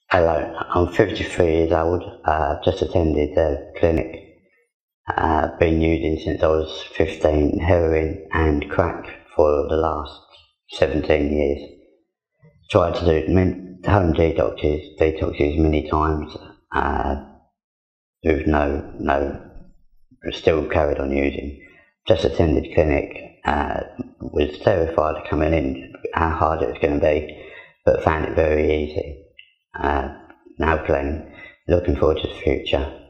Hello, I'm 53 years old. Just attended the clinic. Been using since I was 15, heroin and crack for the last 17 years. Tried to do home detoxes many times, with still carried on using. Just attended clinic, was terrified coming in, how hard it was going to be, but found it very easy. Now clean, looking forward to the future.